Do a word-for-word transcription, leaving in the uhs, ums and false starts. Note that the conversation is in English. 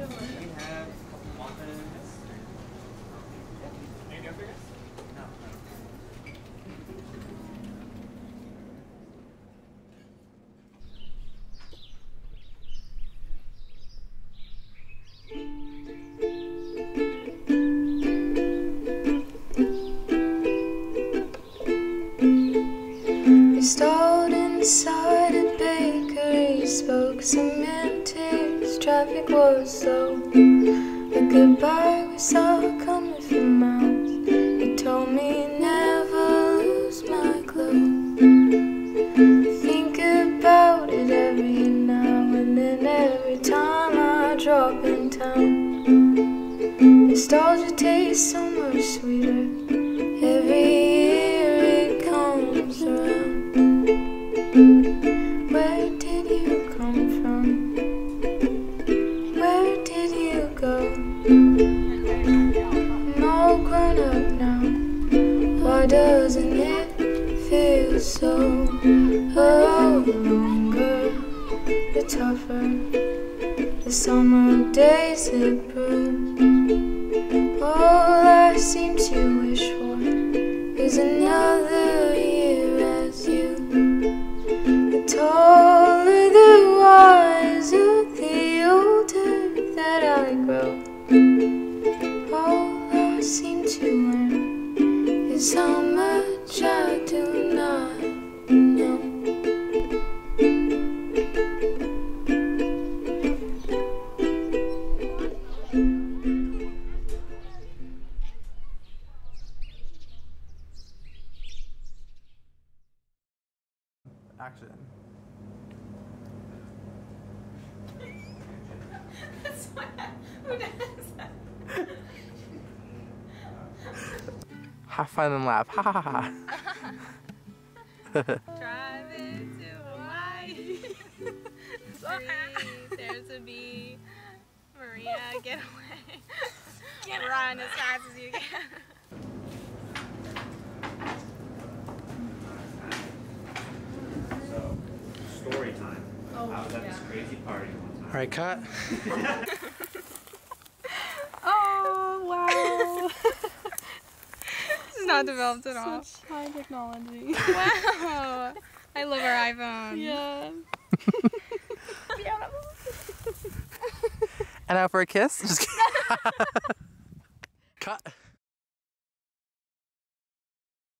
have muffins. Anything else for you guys? No. We stalled inside a bakery, spoke semantics, traffic was slow. A goodbye we saw coming for miles. He told me never lose my clothes. Think about it every now and then, every time I drop in town. Nostalgia tastes so much sweeter every year it comes around. Where did you come from? Where did you go? I'm all grown up now. Why doesn't it feel so? Oh, the longer, the tougher the summer days that brew. All I seem to wish for is another year as you. The taller, the wiser, the older that I grow. All I seem to learn is how much I do not know. Action. That's what, who does that? Have fun and laugh. Ha ha ha ha. Driving to Hawaii. Three, there's a bee. Maria, get away. Get Run as fast as you can. Story time. Oh, I was at yeah. this crazy party one time. Alright, cut. Oh, wow. This is not developed at all. Such high technology. Wow. I love our iPhone. Yeah. And now for a kiss. Just kidding. Cut.